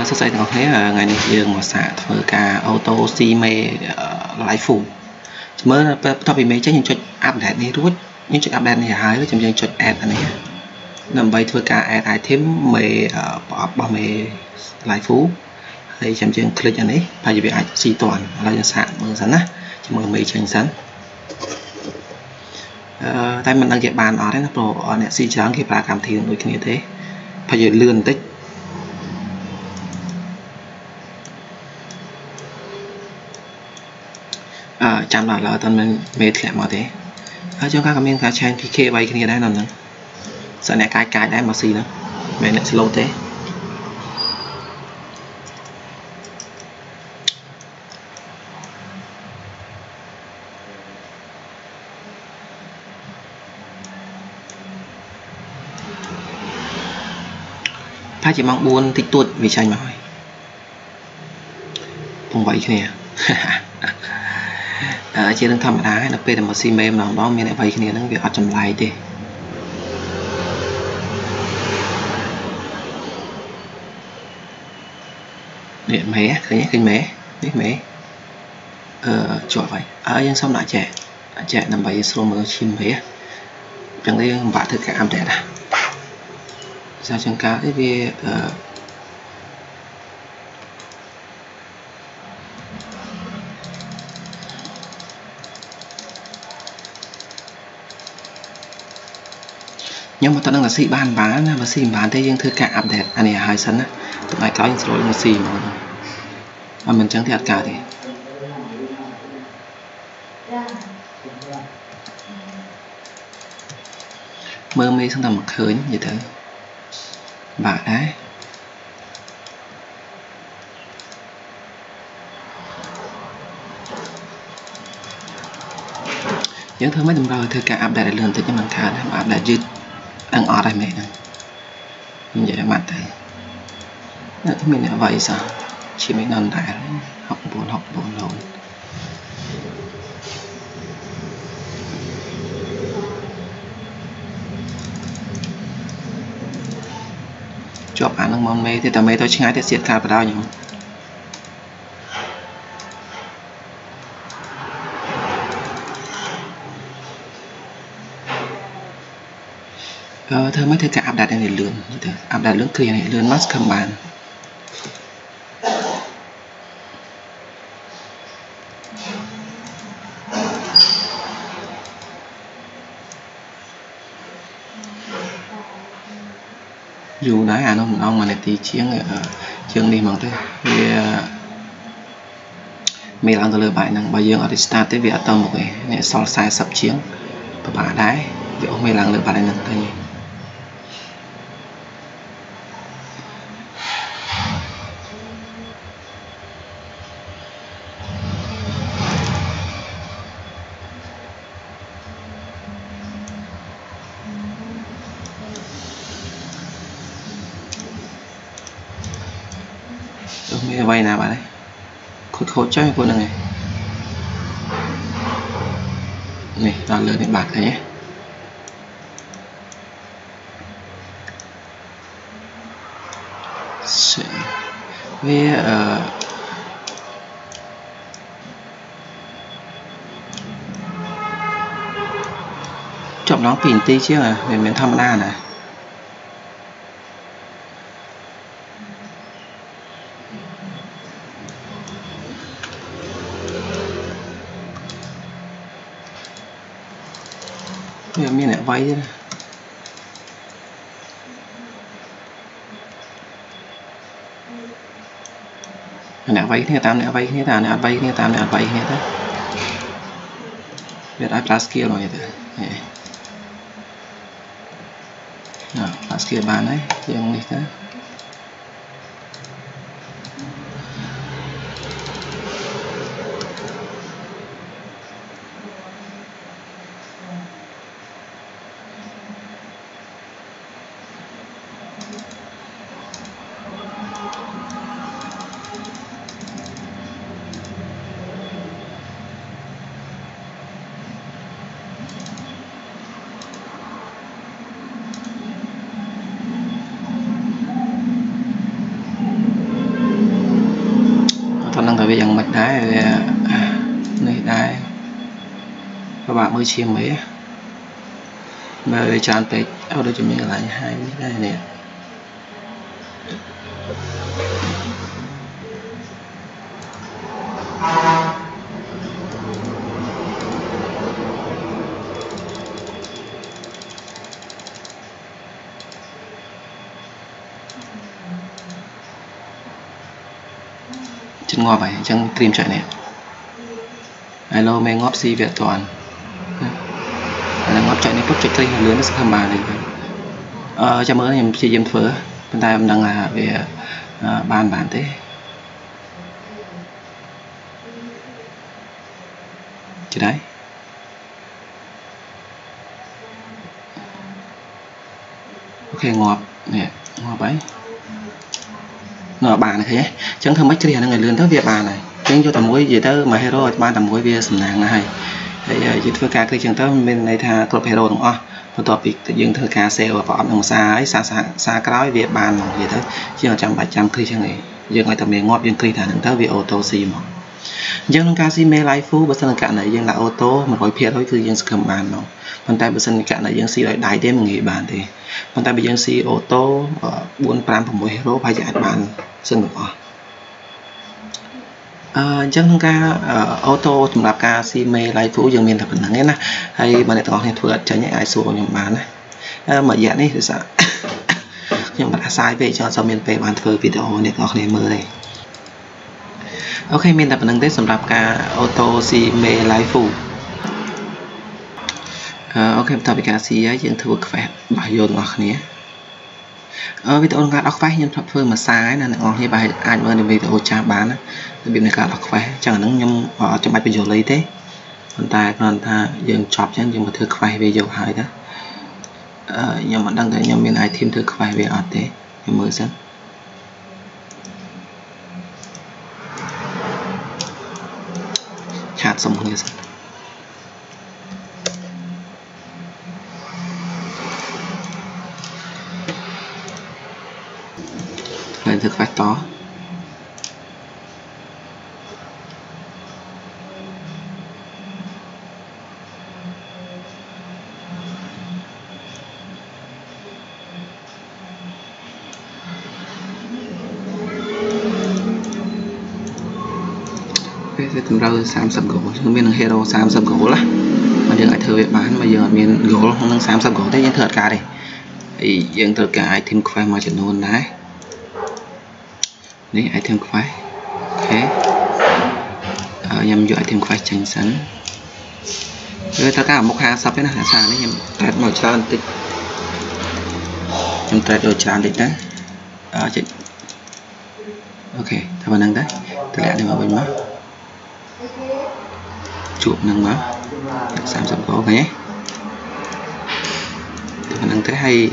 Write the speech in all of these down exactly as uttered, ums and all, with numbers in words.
sắp tới có thấy là ngày này dương mà xả với cả ô tô xi mê lái phụ mới tập vì mấy chắc những chuyện update đi rút những chuyện update này hái với trong những chuyện add này nằm bay thưa cả add ai thêm mê bỏ bỏ mê lái phú thì trong chuyện click anh ấy phải vì ai xì toàn là dân sạn mưa sẵn á chỉ mưa mây tranh sẵn tay mình đang dạy bàn ở đấy nó pro nè xì trắng khi bà cảm thấy đôi khi như thế phải giờ lươn tích à, chạm lại là tần mình mệt lẹ mà thế ở trong các comment cá chen pê ca bay cái này đây nằm nữa sợ nè cái cái đấy mà xì nữa mẹ lại slow thế phải chỉ mong buồn tích tuột vì tranh mà thôi không vậy cái này ở trên đường thầm đá nó p là một sim mềm nào đó mình lại vậy cái này nó việc ở trong lại đi điện mé cái nhé cái mé biết mé ờ chọi vậy ở dân xong lại trẻ trẻ nằm bảy số mờ chim mé chẳng đây bạn thực cả am trẻ à ra chân cá cái về nhưng mà tao đang là xì bàn bán và xì bán thế nhưng thư cả áp đẹp anh này hai sân á tụi này có những số là xì mà mà mình chẳng thiệt cả thì mơ mê sang tầm một khởi như thế bà đấy những thứ mấy tầm rồi thư cả áp đẹp lần tới cho mình khá mà áp đẹp dứt đang ở đây mẹ này mình vậy mặt này nó mình là vậy sao chỉ mấy lần đại học buồn học buồn lộn chụp ảnh đang mong mê thì tầm mê tôi chỉ ngay để siết cả vào đâu nhỉ ờ, thơ mới thấy cả áp đặt này lươn áp đặt lươn cười này lươn mắt cầm bàn dù đấy à ông ông mà này tí chiếng ở trường đi bằng thế vì mình làm từ bài năng bao nhiêu ở start tới việc tầm một cái này so sai sập chiếng và bà đáy vì ông mình làm được bài này thôi mình vay nào bạn đấy khốt khốt chơi của này này toàn lừa đến bạc này nhé với uh, chọn nó pin tí chứ là về miền thăm đa này bây giờ mình lại vay thế này nè vay cái tam nè vay cái tam nè vay cái tam nè vay cái thế biết ai plus kia rồi thế nào plus kia bán đấy riêng đi thế đấy này đây các bạn mới chiêm mấy mà tràn về ở đây chúng mình lại hai cái này nè chân ngò vậy chân tìm chạy nè alo mẹ ngóp si việt toàn là ngóp chạy này phút chạy kinh lớn nó sẽ tham bà này ờ cho mới em chơi game phở bên tay em đang là về uh, ban bản thế chứ đấy ok ngọt nè ngọt ấy ngọt bà này thế chẳng thơm mấy cái này người lươn tới việc bà này chính cho tầm muối gì tới mà hero ban tầm muối bia sầm nàng này thì dịch với cả cái trường tới bên này tha club hero đúng không một tổ việc tự dưng thưa ca sale và bỏ đồng xa ấy xa xa xa cái đó việc bàn gì tới chứ trăm bảy trăm khi chẳng này dương lại tầm miền ngọt dương khi thả đến tới việc ô tô xì mà dương ca si mê life food bữa sau cả này dương là ô tô mà gọi phiền thôi cứ dương cầm bàn nó bàn tay bữa sau cả này dương si lại đại đêm nghỉ bàn thì bàn tay bây giờ si ô tô bốn trăm của mỗi hero phải giải bàn sân được chẳng ca ô tô chúng ta ca si mê life food dương miền thật là nghe nè hay mà lại còn hiện thực cho những ai số của những bán này mở dạng đi thì sao nhưng mà đã sai về cho sau miền về bàn phơi video này ngọc này mơ đây ok mình tập năng tết sầm đạp ca ô tô si mê life food ok tập ca si ấy những thứ phải bài vô ngọc này ở video ngọc đọc phải nhưng tập phơi mà sai là ngọc như bài ai mơ được video cha bán việc này cả đọc phải chẳng能nhưng ở trong bài video lấy thế còn ta còn ta dừng chọc chứ nhưng mà thực phải video hay đó nhưng mà đăng thấy nhưng bên ai thêm thực phải về ở thế nhưng mới dẫn chat xong như thế lên thực phải to sẽ tầm rau sam sập gỗ chúng mình hero sam sập gỗ là mà giờ ai thưa việc bán mà giờ mình gỗ không năng sam sập gỗ thế những thật cả đây thì những thật cả ai thêm khoai mà chuyển luôn đấy đấy ai thêm khoai ok ở nhầm giờ ai thêm khoai chanh sắn rồi tất cả một hàng sập thế này là sàn đấy nhầm tẹt màu trơn tích nhầm tẹt đồ tràn tích đấy ở chị ok ta vẫn đang đấy tất cả đều ở bên mắt chụp nâng máu sam sập gỗ nhé khả năng thế hay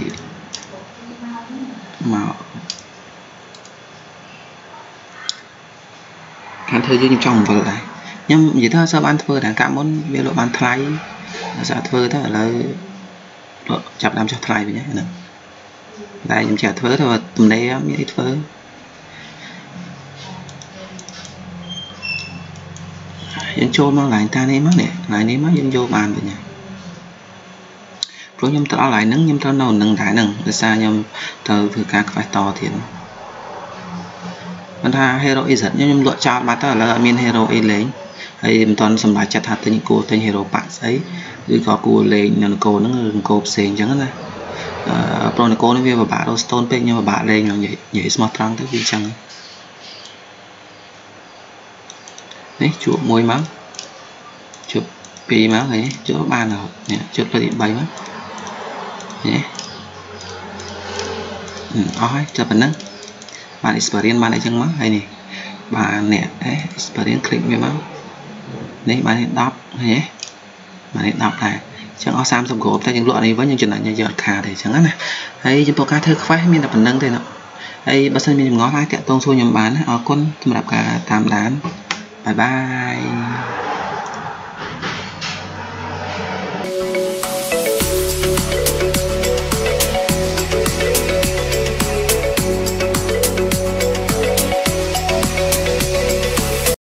màu ăn thơ dương trong vào lại nhưng vậy thôi sao ban thơ đã cảm muốn về lộ ban thay sao thơ thế là chập làm cho thay vậy nhé đây em trả thơ thôi tầm đây em nghĩ thơ dân trôn mang lại ta nên mất nè lại nên mất dân vô bàn vậy nhỉ rồi nhâm tao lại nắng nhâm tao nào nâng đại nâng để xa nhâm tao thử các phải to thiệt mình tha hero y giật nhâm lựa chọn mà tao là miền hero y lấy hay mình toàn sầm lại chặt hạt tên cô tên hero bạn ấy rồi có cô lên nhận cô nó cô xèn chẳng này pro này cô nó về và bạn đâu stone pe nhưng mà bạn lên là nhảy nhảy smart trăng tới vì chẳng đấy chuột môi máu chụp pi máu này chỗ ba nào nè chụp là điện bay mất nhé ôi cho bạn nâng bạn experience bạn ấy chân mất hay nè bạn nè đấy experience click với máu đấy bạn ấy đọc nhé bạn ấy đọc này chẳng có sam xong gỗ ta những loại này với những chuyện này như giờ khà để chẳng nè hay chúng tôi cá thơ phải mình là bạn nâng thế nào hay bác sinh mình ngó lái kẹo tông xôi nhầm bán ở con tôi đọc cả tam đán bye bye.